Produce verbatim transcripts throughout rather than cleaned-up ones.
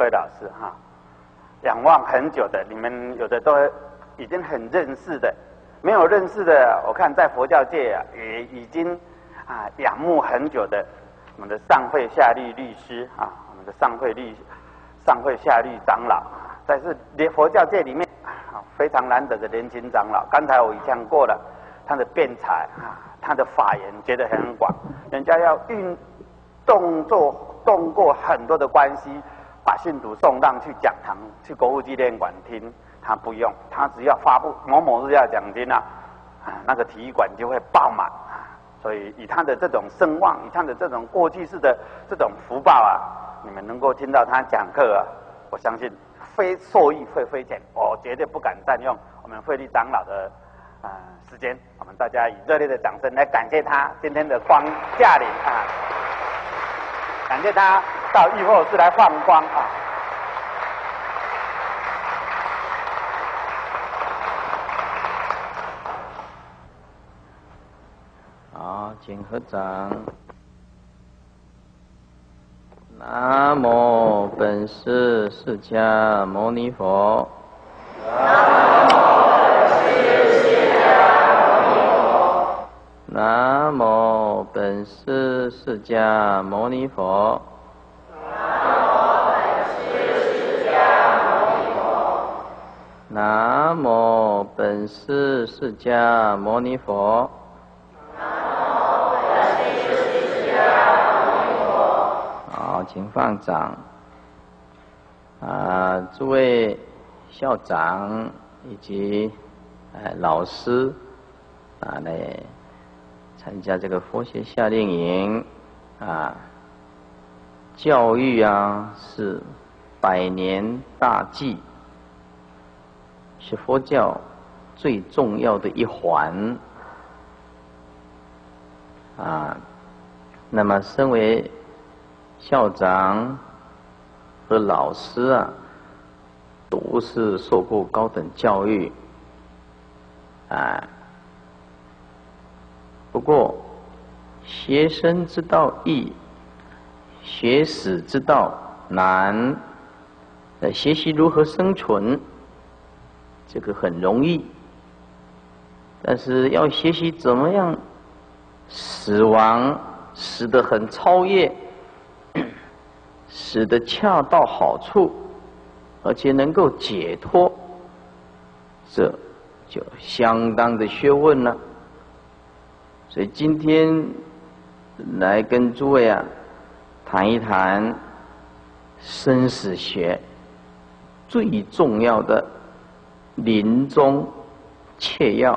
慧老师哈，仰望很久的，你们有的都已经很认识的，没有认识的，我看在佛教界啊，也已经啊仰慕很久的，我们的上慧下律律师啊，我们的上慧律上慧下律长老，在是佛教界里面啊非常难得的年轻长老。刚才我已讲过了，他的辩才啊，他的法言觉得很广，人家要运动作动过很多的关系，把信徒送上去讲堂、去国父纪念馆听，他不用，他只要发布某某日要奖金啊，啊，那个体育馆就会爆满啊。所以以他的这种声望，以他的这种过去式的这种福报啊，你们能够听到他讲课啊，我相信非受益会非浅，我绝对不敢占用我们慧律长老的啊、呃、时间。我们大家以热烈的掌声来感谢他今天的光驾临啊！感谢他到浴后室来放光啊！ 好，请合掌。南无本师释迦牟尼佛。南无本师释迦牟尼佛。南无本师释迦牟尼佛。好，请放掌。啊，诸位校长以及呃老师啊，来参加这个佛学夏令营啊，教育啊是百年大计，是佛教最重要的一环啊。那么，身为校长和老师啊，都是受过高等教育啊。不过，学生之道易，学死之道难。呃，学习如何生存，这个很容易，但是要学习怎么样死亡，死得很超越，死得恰到好处，而且能够解脱，这就相当的学问了。所以今天来跟诸位啊谈一谈生死学最重要的临终切要。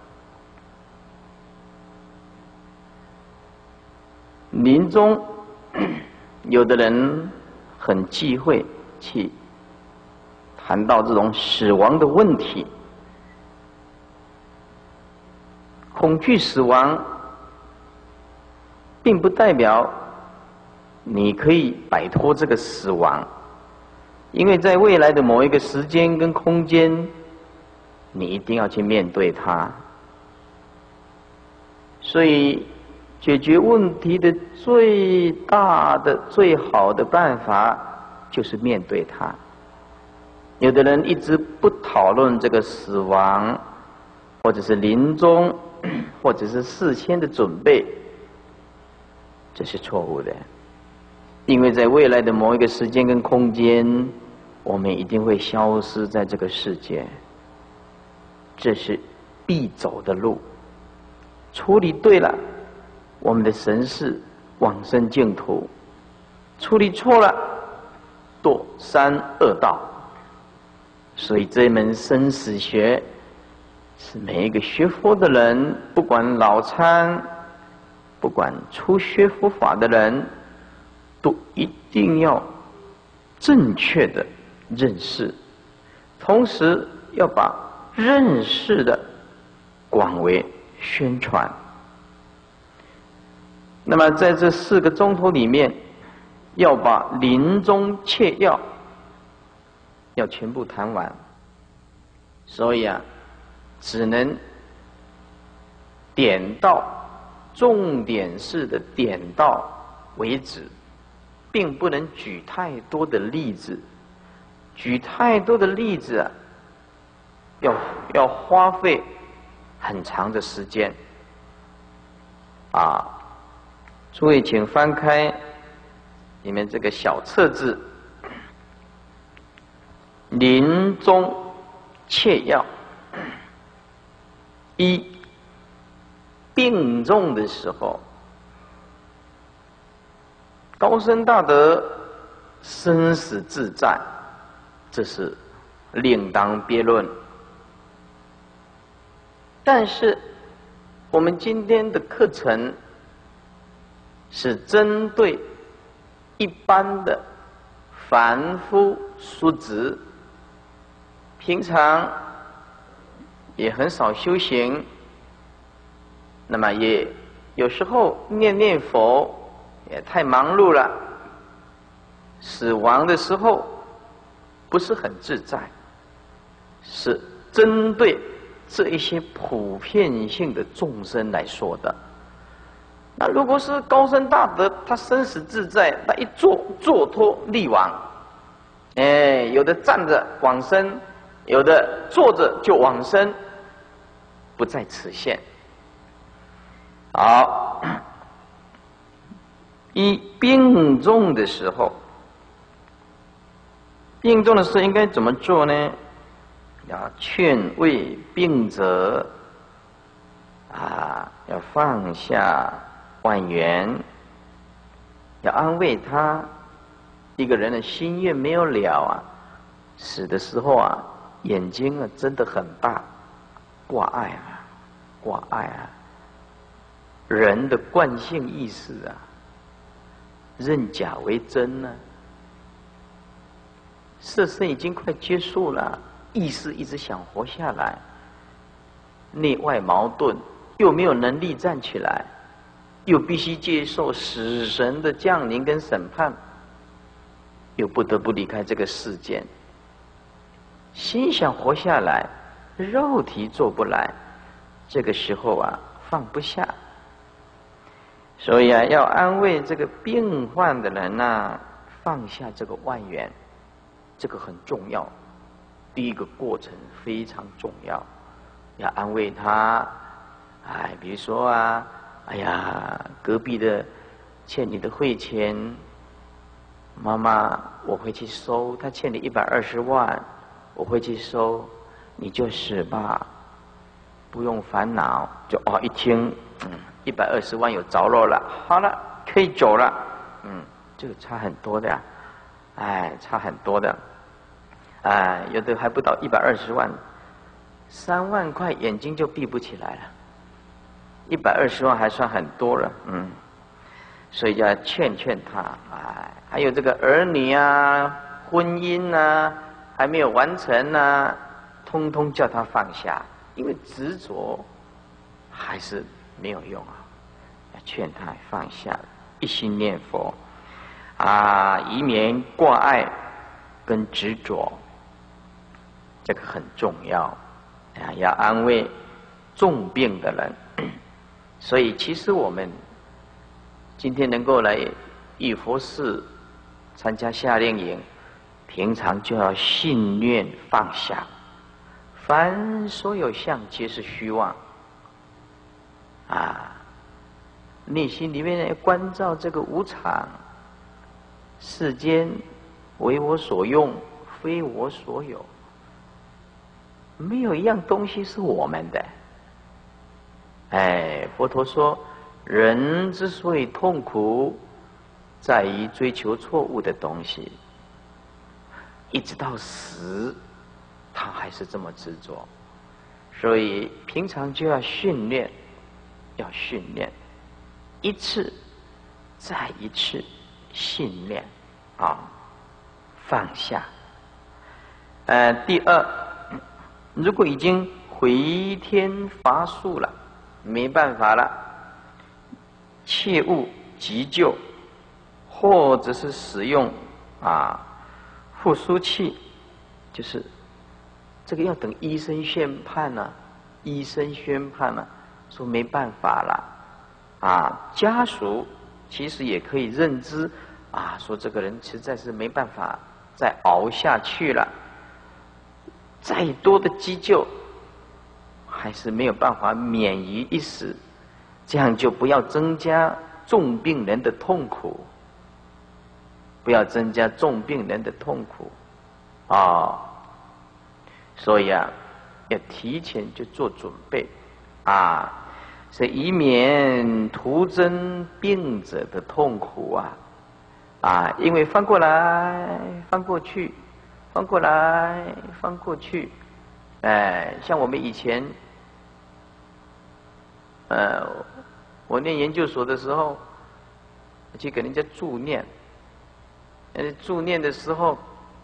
临终，有的人很忌讳去谈到这种死亡的问题，恐惧死亡，并不代表你可以摆脱这个死亡，因为在未来的某一个时间跟空间，你一定要去面对它。所以，解决问题的最大的、最好的办法，就是面对它。有的人一直不讨论这个死亡，或者是临终，或者是事先的准备，这是错误的。因为在未来的某一个时间跟空间，我们一定会消失在这个世界，这是必走的路。处理对了，我们的神识往生净土；处理错了，堕三恶道。所以这门生死学是每一个学佛的人，不管老参，不管初学佛法的人，都一定要正确的认识，同时要把认识的广为宣传。那么在这四个钟头里面，要把临终切要要全部谈完，所以啊，只能点到重点式的点到为止，并不能举太多的例子举太多的例子啊，要要花费很长的时间啊。诸位请翻开你们这个小册子《临终切要》一，病重的时候，高僧大德生死自在，这是另当别论。但是我们今天的课程是针对一般的凡夫俗子，平常也很少修行，那么也有时候念念佛也太忙碌了，死亡的时候不是很自在，是针对这一些普遍性的众生来说的。那如果是高僧大德，他生死自在，他一坐坐脱立往，哎，有的站着往生，有的坐着就往生，不在此限。好，一病重的时候，病重的时候应该怎么做呢？要劝慰病者啊，要放下万缘，要安慰他。一个人的心愿没有了啊，死的时候啊，眼睛啊真的很大，挂碍啊，挂碍啊。人的惯性意识啊，认假为真呢、啊。色身已经快结束了，意识一直想活下来，内外矛盾，又没有能力站起来，又必须接受死神的降临跟审判，又不得不离开这个世间。心想活下来，肉体做不来，这个时候啊，放不下。所以啊，要安慰这个病患的人呐、啊，放下这个万缘，这个很重要。第一个过程非常重要，要安慰他。哎，比如说啊，哎呀，隔壁的欠你的汇钱，妈妈我会去收，他欠你一百二十万，我会去收，你就死吧，不用烦恼。就哦，一听，嗯，一百二十万有着落了，好了，可以走了。嗯，这个差很多的呀、啊，哎，差很多的。哎，有的还不到一百二十万，三万块眼睛就闭不起来了，一百二十万还算很多了，嗯，所以要劝劝他，哎，还有这个儿女啊、婚姻啊还没有完成啊，通通叫他放下，因为执着还是没有用啊，要劝他放下，一心念佛啊，以免挂碍跟执着。这个很重要啊，要安慰重病的人。所以其实我们今天能够来玉佛寺参加夏令营，平常就要信念放下，凡所有相皆是虚妄啊，内心里面关照这个无常，世间为我所用，非我所有。没有一样东西是我们的。哎，佛陀说，人之所以痛苦，在于追求错误的东西，一直到死，他还是这么执着。所以平常就要训练，要训练，一次再一次训练啊，放下。呃，第二。如果已经回天乏术了，没办法了，切勿急救，或者是使用啊复苏器，就是这个要等医生宣判呢、啊，医生宣判呢、啊，说没办法了，啊，家属其实也可以认知啊，说这个人实在是没办法再熬下去了。再多的急救，还是没有办法免于一死，这样就不要增加重病人的痛苦，不要增加重病人的痛苦啊、哦！所以啊，要提前就做准备啊，所以以免徒增病者的痛苦啊啊！因为翻过来翻过去。翻过来，翻过去，哎，像我们以前，呃，我念研究所的时候，去给人家助念，呃，助念的时候，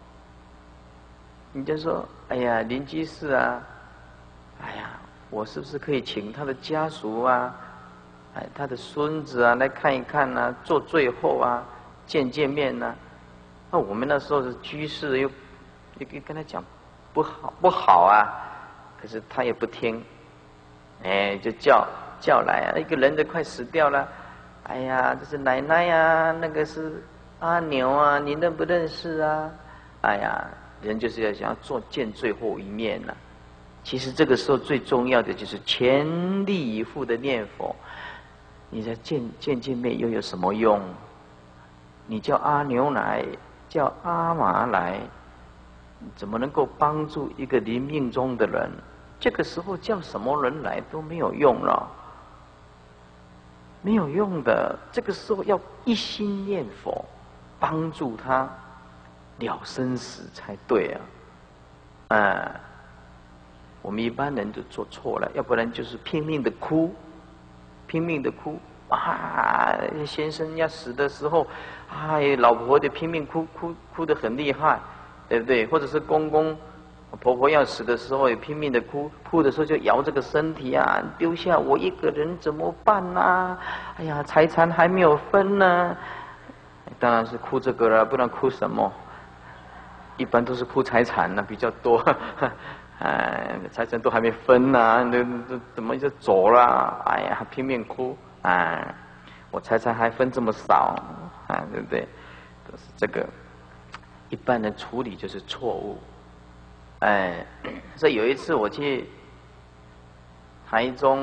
人家说：“哎呀，邻居士啊，哎呀，我是不是可以请他的家属啊，哎，他的孙子啊来看一看啊，做最后啊，见见面呢、啊？”那我们那时候是居士又。就跟他讲不好不好啊，可是他也不听，哎，就叫叫来啊，一个人都快死掉了，哎呀，这是奶奶呀、啊，那个是阿牛啊，你认不认识啊？哎呀，人就是要想要做见最后一面了、啊。其实这个时候最重要的就是全力以赴的念佛。你在见见见面又有什么用？你叫阿牛来，叫阿妈来。怎么能够帮助一个临命终的人？这个时候叫什么人来都没有用了，没有用的。这个时候要一心念佛，帮助他了生死才对啊！啊，我们一般人就做错了，要不然就是拼命的哭，拼命的哭啊！先生要死的时候，哎，老婆就拼命哭，哭哭得很厉害。对不对？或者是公公、婆婆要死的时候，也拼命的哭，哭的时候就摇这个身体啊，丢下我一个人怎么办啊？哎呀，财产还没有分呢，当然是哭这个了，不然哭什么？一般都是哭财产呢比较多，哎，财产都还没分呢，那那怎么就走了？哎呀，拼命哭，哎，我财产还分这么少，啊，对不对？都是这个。一般人处理就是错误，哎，所以有一次我去台中，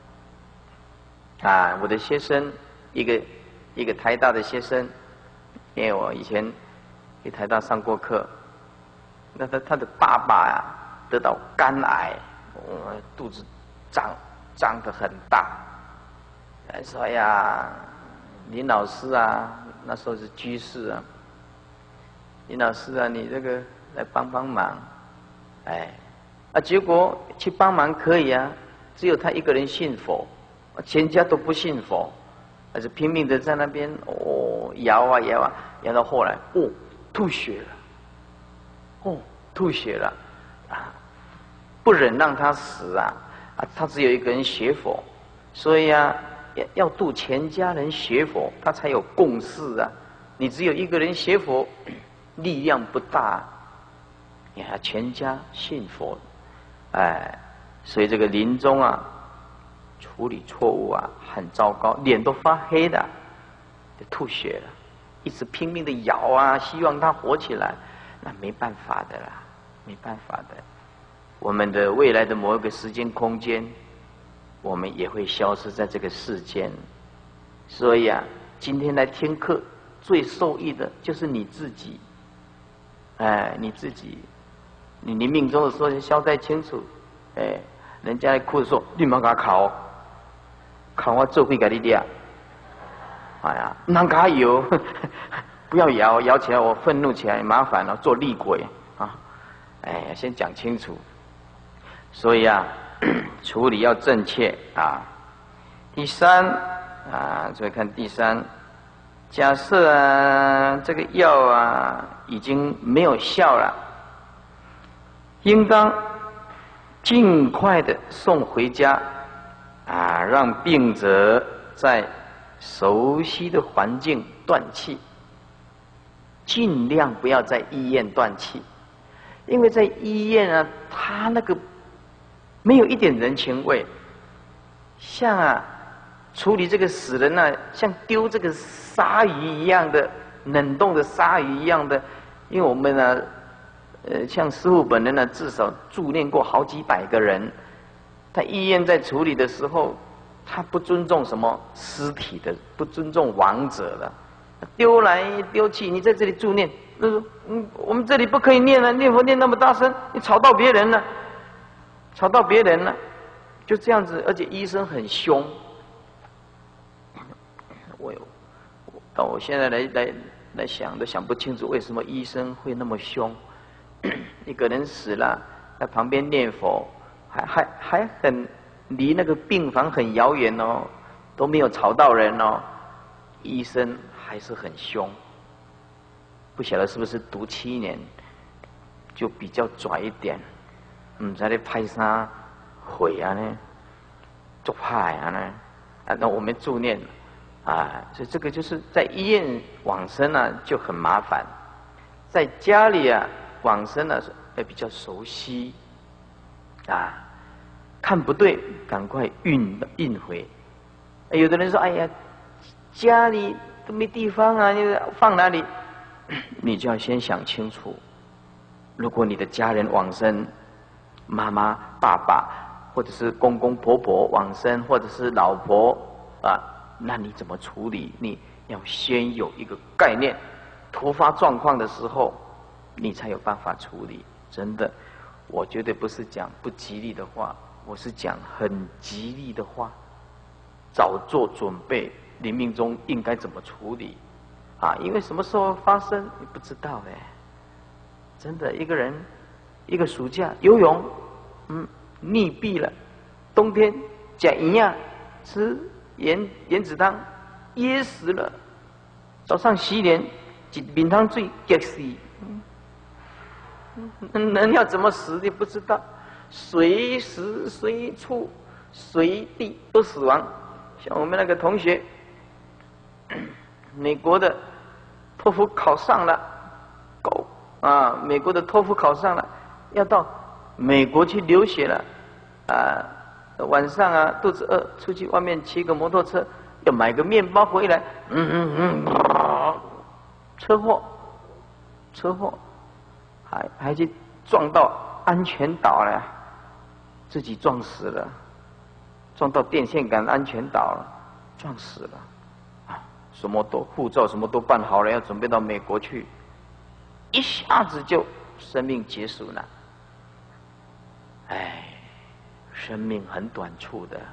啊，我的学生一个一个台大的学生，因为我以前去台大上过课，那他他的爸爸呀、啊、得到肝癌，我肚子胀胀得很大，哎说哎呀，林老师啊，那时候是居士啊。林老师啊，你这个来帮帮忙，哎，啊，结果去帮忙可以啊，只有他一个人信佛，全家都不信佛，还是拼命的在那边哦摇啊摇啊，摇到后来哦吐血了，哦吐血了，啊，不忍让他死啊，啊，他只有一个人学佛，所以啊，要要度全家人学佛，他才有共识啊，你只有一个人学佛。力量不大，你还全家信佛，哎，所以这个临终啊，处理错误啊，很糟糕，脸都发黑的，就吐血了，一直拼命的摇啊，希望他活起来，那没办法的啦，没办法的。我们的未来的某一个时间空间，我们也会消失在这个世间，所以啊，今天来听课，最受益的就是你自己。哎，你自己，你临命终的时候交代清楚。哎，人家哭的时候，立马给他考，考我做会给你俩。哎呀，能给他摇，不要摇，摇起来我愤怒起来麻烦了，做厉鬼啊！哎呀，先讲清楚。所以啊，处理要正确啊。第三啊，所以看第三。假设啊，这个药啊已经没有效了，应当尽快的送回家，啊，让病者在熟悉的环境断气，尽量不要在医院断气，因为在医院啊，他那个没有一点人情味，像啊。处理这个死人呢、啊，像丢这个鲨鱼一样的冷冻的鲨鱼一样的， 因为我们呢，呃，像师父本人呢，至少助念过好几百个人。他医院在处理的时候，他不尊重什么尸体的，不尊重亡者的，丢来丢去。你在这里助念，他说：“嗯，我们这里不可以念啊，念佛念那么大声，你吵到别人了，吵到别人了。”就这样子，而且医生很凶。我有，到我现在来来来想，都想不清楚为什么医生会那么凶。一个人死了，在旁边念佛，还还还很离那个病房很遥远哦，都没有吵到人哦，医生还是很凶。不晓得是不是读七年，就比较拽一点，唔知咧拍啥毁啊呢，做派啊呢，啊，那我们助念。啊，所以这个就是在医院往生啊，就很麻烦；在家里啊往生啊，也比较熟悉。啊，看不对，赶快运运回。有的人说：“哎呀，家里都没地方啊，你放哪里？”你就要先想清楚。如果你的家人往生，妈妈、爸爸，或者是公公婆婆往生，或者是老婆啊。那你怎么处理？你要先有一个概念，突发状况的时候，你才有办法处理。真的，我绝对不是讲不吉利的话，我是讲很吉利的话。早做准备，临命中应该怎么处理啊？因为什么时候发生你不知道哎。真的，一个人一个暑假游泳，嗯，溺毙了，冬天吃营养吃。盐盐子汤噎死了，早上洗脸一面汤水激死，嗯，人要怎么死你不知道，随时随处随地都死亡。像我们那个同学，美国的托福考上了，狗啊，美国的托福考上了，要到美国去留学了，啊。晚上啊，肚子饿，出去外面骑个摩托车，要买个面包回来，嗯嗯嗯，车祸，车祸，还还去撞到安全岛了，自己撞死了，撞到电线杆安全岛了，撞死了，啊，什么都护照什么都办好了，要准备到美国去，一下子就生命结束了，哎。生命很短促的，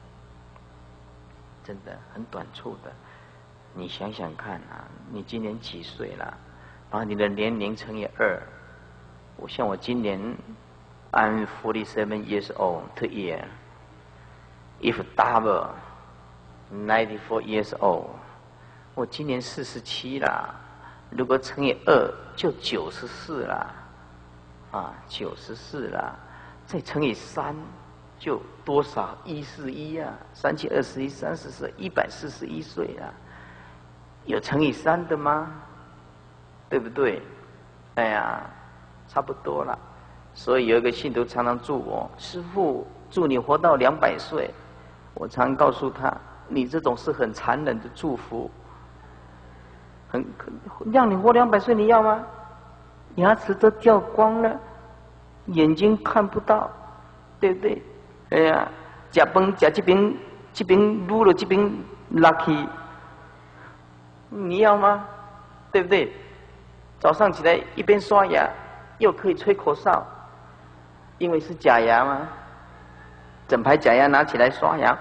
真的很短促的。你想想看啊，你今年几岁了？把你的年龄乘以二。我像我今年 I'm forty-seven years old to year. If double, ninety-four years old. 我今年四十七了，如果乘以二就九十四了，啊，九十四了，再乘以三。就多少一四一啊，三七二十一，三十四，一百四十一岁啊，有乘以三的吗？对不对？哎呀，差不多了。所以有一个信徒常常祝我，师父祝你活到两百岁。我常告诉他，你这种是很残忍的祝福，很让你活两百岁，你要吗？牙齿都掉光了，眼睛看不到，对不对？哎呀，吃饭吃这边，这边撸了这边拉去，你要吗？对不对？早上起来一边刷牙，又可以吹口哨，因为是假牙嘛，整排假牙拿起来刷牙，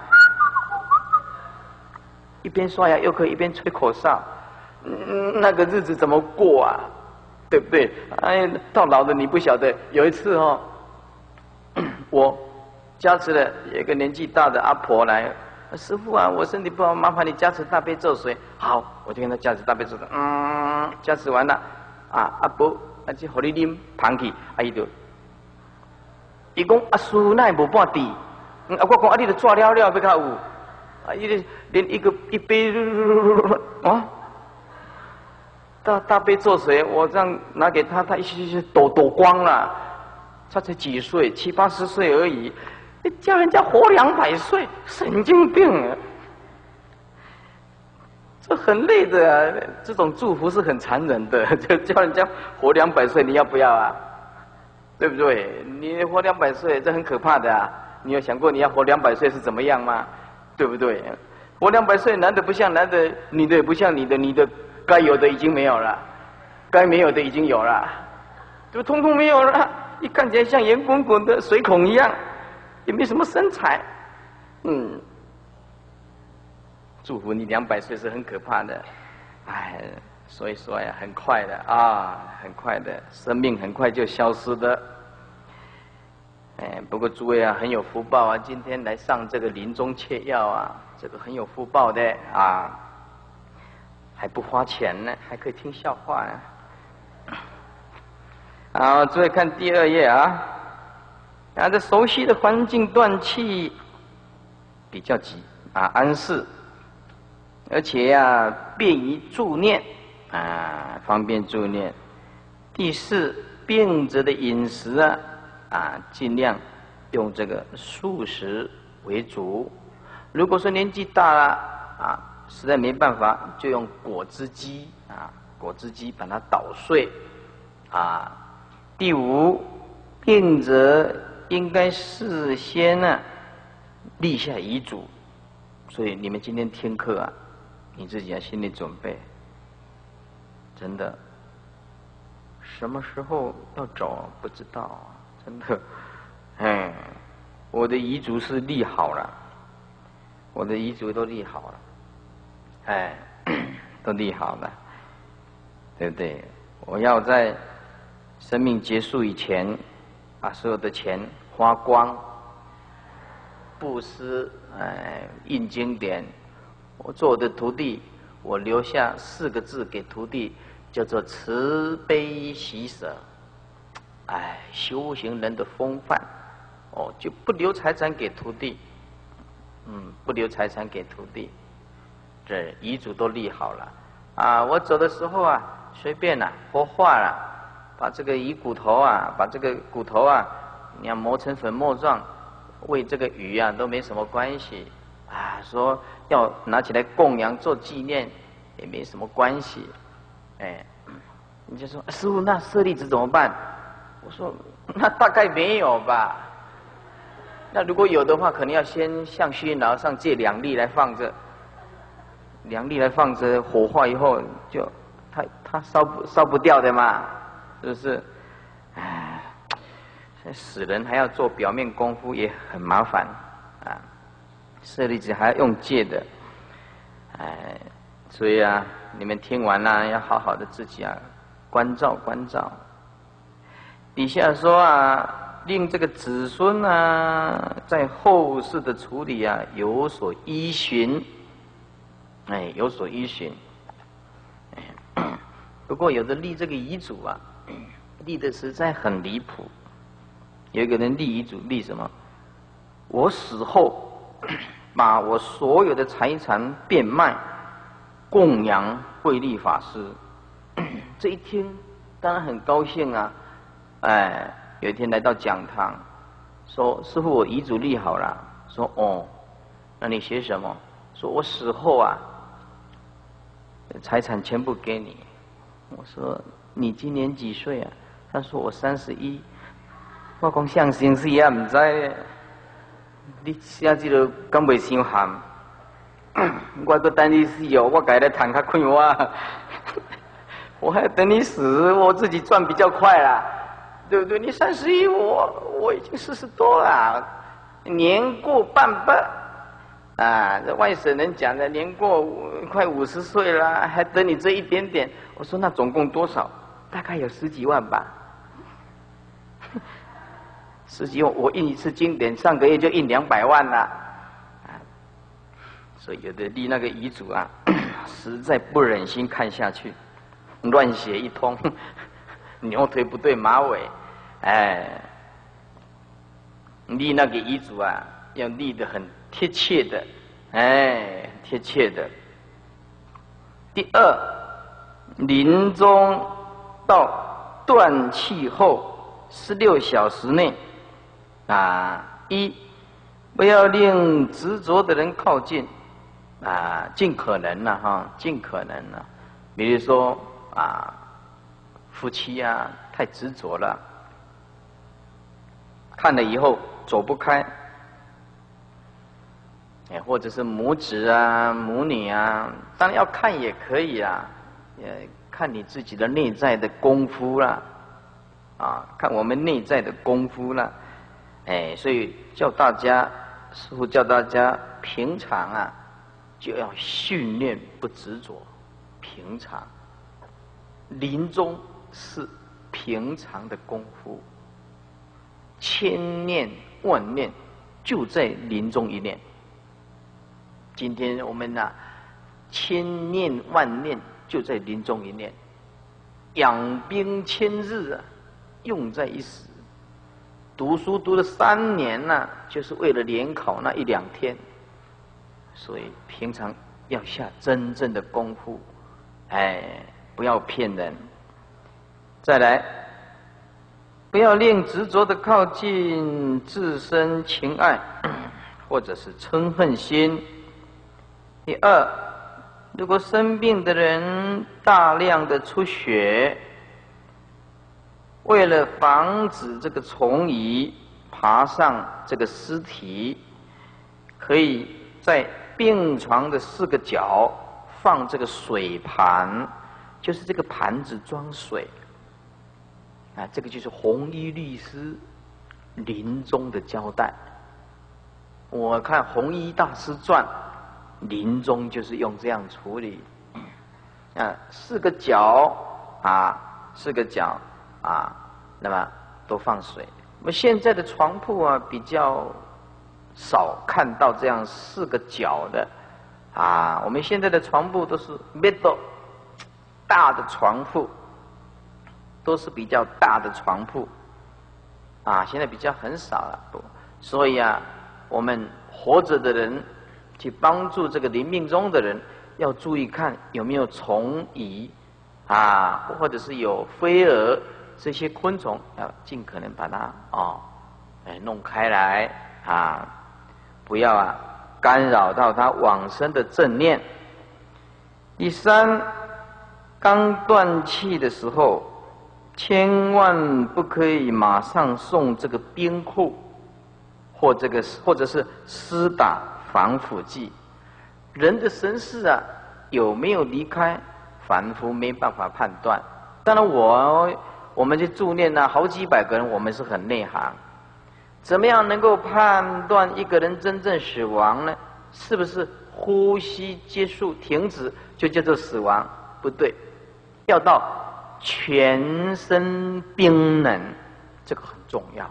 一边刷牙又可以一边吹口哨，嗯，那个日子怎么过啊？对不对？哎，到老了你不晓得。有一次哦，我。加持了有一个年纪大的阿婆来，师父啊，我身体不好，麻烦你加持大悲咒水。好，我就跟他加持大悲咒水。嗯，加持完了，啊，阿婆，啊，就给你啉旁去，啊，伊就，伊讲阿师父那无半滴，嗯，啊，我讲啊，你都抓了了，要较有，啊，伊就连一个一杯，啊，大大悲咒水，我这样拿给他，他一些些抖抖光了，他才几岁，七八十岁而已。你叫人家活两百岁，神经病啊！ 这很累的啊！这种祝福是很残忍的，就叫人家活两百岁，你要不要啊？对不对？你活两百岁，这很可怕的啊！你有想过你要活两百岁是怎么样吗？对不对？活两百岁，男的不像男的，女的也不像女的，女的该有的已经没有了，该没有的已经有了，就通通没有了。一看起来像圆滚滚的水孔一样，也没什么身材。嗯。祝福你两百岁是很可怕的，哎，所以说呀，很快的啊，很快的，生命很快就消失的。哎，不过诸位啊，很有福报啊，今天来上这个临终切要啊，这个很有福报的啊，还不花钱呢，还可以听笑话呢。好，诸位看第二页啊，啊，这熟悉的环境断气比较急啊，安适。而且呀、啊，便于助念啊，方便助念。第四，病者的饮食啊，啊，尽量用这个素食为主。如果说年纪大了啊，实在没办法，就用果汁机啊，果汁机把它捣碎啊。第五，病者应该事先呢、啊、立下遗嘱。所以你们今天听课啊。你自己要心理准备，真的，什么时候要走不知道啊，真的，哎，我的遗嘱是立好了，我的遗嘱都立好了，哎，都立好了，对不对？我要在生命结束以前，把所有的钱花光，布施，哎，印经典。我做我的徒弟，我留下四个字给徒弟，叫做慈悲喜舍。哎，修行人的风范，哦，就不留财产给徒弟，嗯，不留财产给徒弟，这遗嘱都立好了啊。我走的时候啊，随便啦、啊，活化了，把这个遗骨头啊，把这个骨头啊，你要磨成粉末状，喂这个鱼啊，都没什么关系。啊，说要拿起来供养做纪念，也没什么关系。哎，你就说师父，那舍利子怎么办？我说那大概没有吧。那如果有的话，可能要先向虚云老和尚借两粒来放着，两粒来放着，火化以后就他他烧不烧不掉的嘛，是不是？哎，死人还要做表面功夫，也很麻烦啊。舍利子还要用戒的，哎，所以啊，你们听完了、啊、要好好的自己啊关照关照。底下说啊，令这个子孙啊，在后世的处理啊有所依循，哎，有所依循。哎，不过有的立这个遗嘱啊，立的实在很离谱。有一个人立遗嘱，立什么？我死后。把我所有的财产变卖，供养慧律法师。这一听当然很高兴啊！哎，有一天来到讲堂，说：“师父，我遗嘱立好了。”说：“哦，那你写什么？”说：“我死后啊，财产全部给你。”我说：“你今年几岁啊？”他说：“我三十一。”我讲像生死也唔知。你写这个敢袂伤寒？我搁等你死哦，我改来谈较快活。我还等你死，我自己赚比较快啦，对不对？你三十一，我我已经四十多了，年过半百啊！这外省人讲的，年过快五十岁了，还等你这一点点。我说那总共多少？大概有十几万吧。十几万，我印一次经典，上个月就印两百万了，啊！所以有的立那个遗嘱啊，实在不忍心看下去，乱写一通，牛腿不对马尾，哎，立那个遗嘱啊，要立得很贴切的，哎，贴切的。第二，临终到断气后十六小时内。啊，一不要令执着的人靠近，啊， 尽可能了哈，尽可能了。比如说啊，夫妻啊太执着了，看了以后走不开，哎，或者是母子啊、母女啊，当然要看也可以啊，也看你自己的内在的功夫啦，啊，看我们内在的功夫啦，哎，所以叫大家，师父叫大家平常啊，就要训练不执着，平常，临终是平常的功夫，千念万念就在临终一念。今天我们啊，千念万念就在临终一念，养兵千日啊，用在一时。读书读了三年呐、啊，就是为了联考那一两天，所以平常要下真正的功夫，哎，不要骗人。再来，不要令执着的靠近自身情爱，或者是嗔恨心。第二，如果生病的人大量的出血，为了防止这个虫蚁爬上这个尸体，可以在病床的四个角放这个水盘，就是这个盘子装水。啊，这个就是弘一律师临终的交代。我看弘一大师传，临终就是用这样处理。啊，四个角啊，四个角啊，那么都放水。那么现在的床铺啊，比较少看到这样四个角的啊。我们现在的床铺都是 middle 大的床铺。都是比较大的床铺，啊，现在比较很少了，所以啊，我们活着的人去帮助这个临命终的人，要注意看有没有虫蚁啊，或者是有飞蛾这些昆虫，要尽可能把它哦，哎弄开来啊，不要啊干扰到他往生的正念。第三，刚断气的时候，千万不可以马上送这个冰库，或这个或者是施打防腐剂。人的神识啊，有没有离开，凡夫没办法判断。当然我我们去助念啊，好几百个人，我们是很内行。怎么样能够判断一个人真正死亡呢？是不是呼吸结束停止就叫做死亡？不对，要到全身冰冷，这个很重要。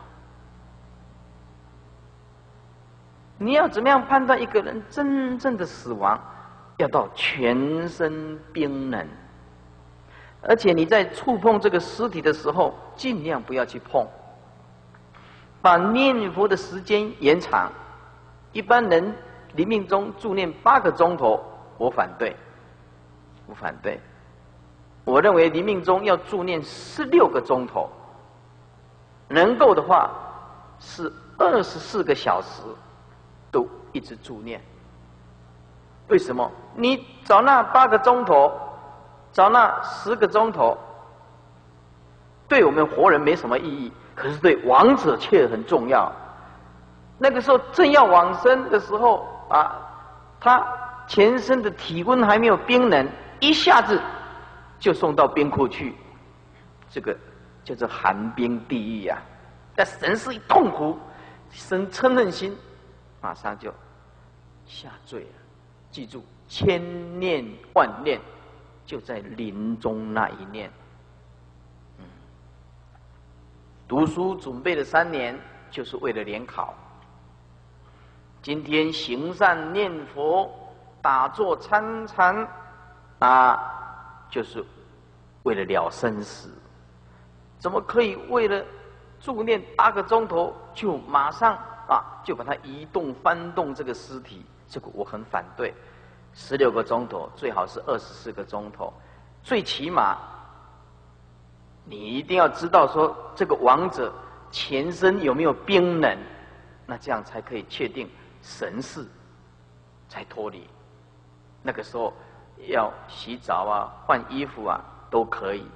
你要怎么样判断一个人真正的死亡？要到全身冰冷，而且你在触碰这个尸体的时候，尽量不要去碰，把念佛的时间延长。一般人临命终助念八个钟头，我反对，我反对。我认为临命终要助念十六个钟头，能够的话是二十四个小时都一直助念。为什么？你找那八个钟头，找那十个钟头，对我们活人没什么意义，可是对亡者却很重要。那个时候正要往生的时候啊，他全身的体温还没有冰冷，一下子就送到冰库去，这个叫做寒冰地狱啊！但神是一痛苦，生嗔恨心，马上就下坠了。记住，千念万念就在临终那一念。嗯，读书准备了三年，就是为了联考。今天行善念佛、打坐参禅啊，就是为了了生死。怎么可以为了助念八个钟头就马上啊就把它移动翻动这个尸体？这个我很反对。十六个钟头最好是二十四个钟头，最起码你一定要知道说这个亡者全身有没有冰冷，那这样才可以确定神识才脱离。 那个时候要洗澡啊、换衣服啊都可以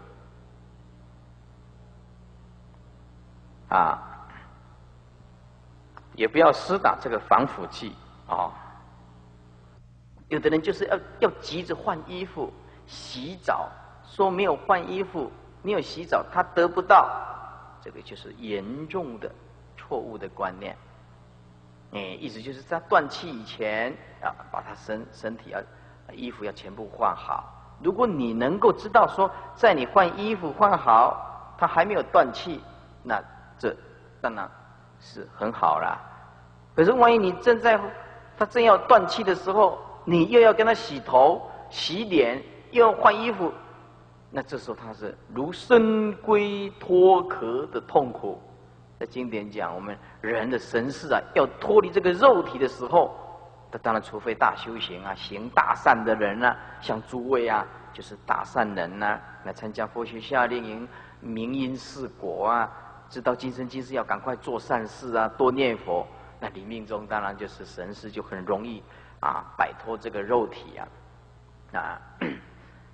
啊，也不要施打这个防腐剂啊。有的人就是要要急着换衣服、洗澡，说没有换衣服、没有洗澡，他得不到，这个就是严重的错误的观念。哎，意思就是在断气以前啊，把他身身体要衣服要全部换好。如果你能够知道说，在你换衣服换好，他还没有断气，那这当然是很好啦。可是万一你正在他正要断气的时候，你又要跟他洗头、洗脸，又要换衣服，那这时候他是如生龟脱壳的痛苦。在经典讲，我们人的神识啊，要脱离这个肉体的时候，那当然除非大修行啊、行大善的人啊，像诸位啊，就是大善人呐、啊，来参加佛学夏令营，明因四果啊，知道今生今世要赶快做善事啊，多念佛，那你命中当然就是神识就很容易啊摆脱这个肉体啊，啊。